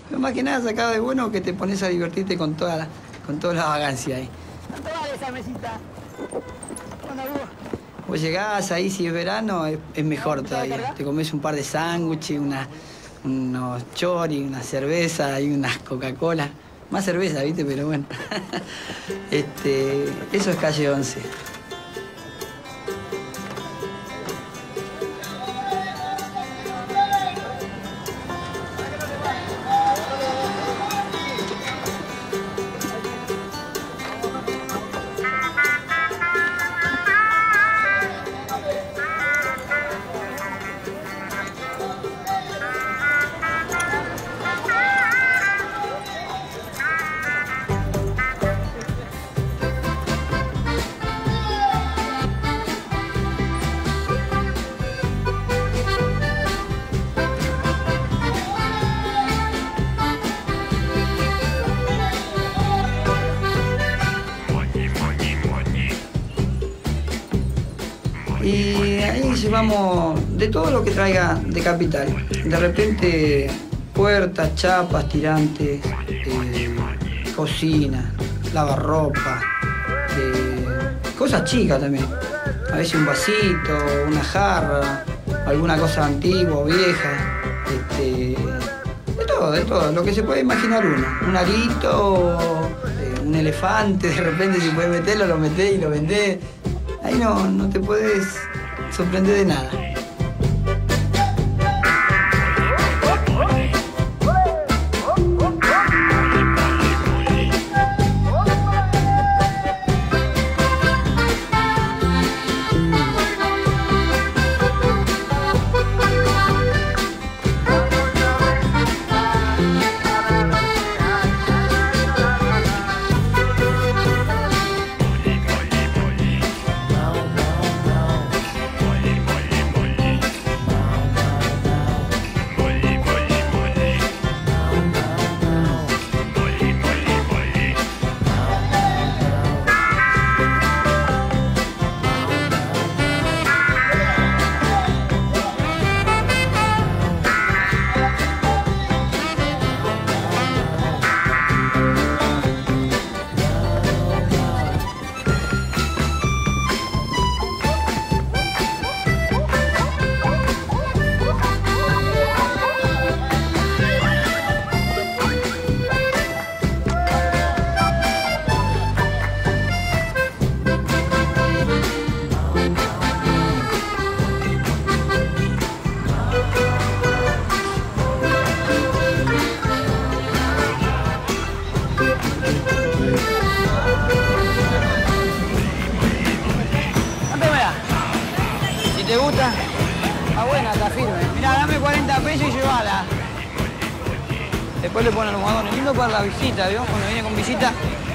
Pero más que nada sacado de bueno que te pones a divertirte con toda la vagancia ahí. ¿Cuánto vale esa mesita? ¿Cuándo vos? Vos llegás ahí, si es verano, es mejor todavía. Te comes un par de sándwiches, unos choris, una cerveza y unas Coca-Cola. Más cerveza, ¿viste? Pero bueno. Eso es calle 11. Y ahí llevamos de todo lo que traiga de capital. De repente, puertas, chapas, tirantes, cocina, lavarropa, cosas chicas también. A veces un vasito, una jarra, alguna cosa antigua o vieja. De todo, lo que se puede imaginar uno. Un arito, un elefante, de repente si puedes meterlo, lo metés y lo vendés. Ahí no te puedes sorprender de nada. ¿Te gusta? Está buena, está firme. Mirá, dame 40 pesos y llévala. Después le ponen almohadones. Lindo para la visita, ¿vio? Cuando viene con visita,